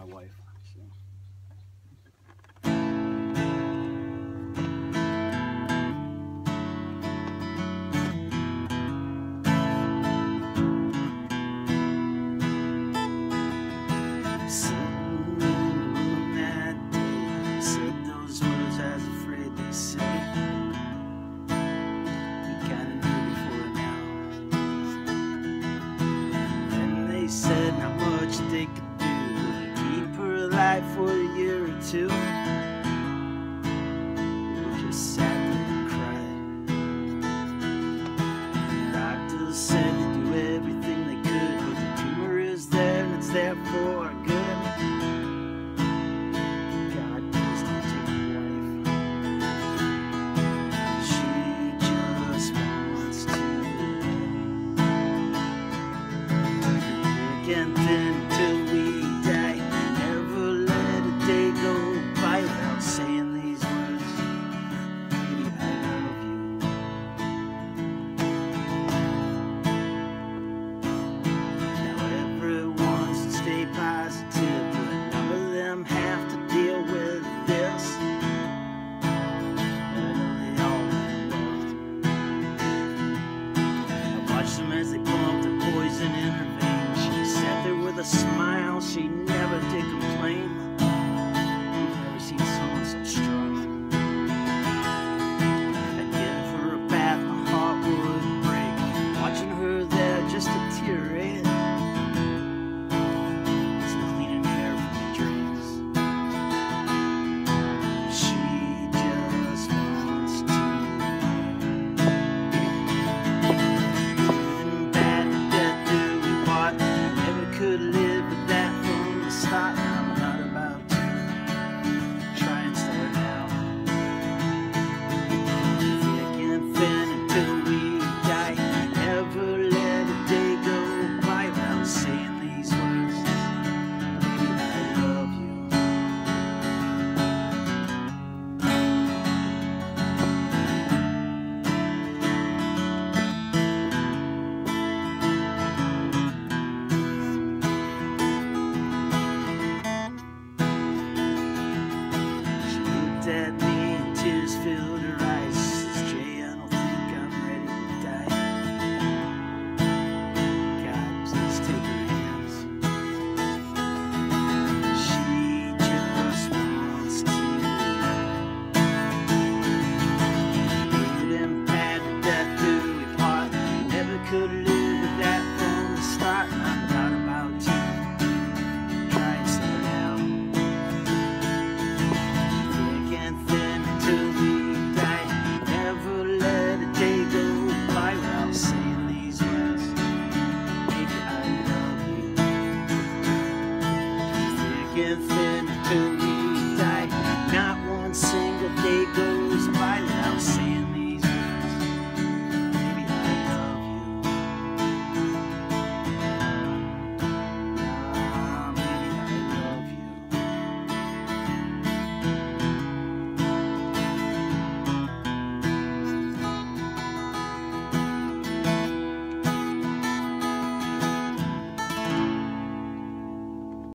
my wife. So. Said not much they could do, keep her alive for a year or two. We just sat there and cried. Doctors said to do everything they could, but the tumor is there and it's there for good.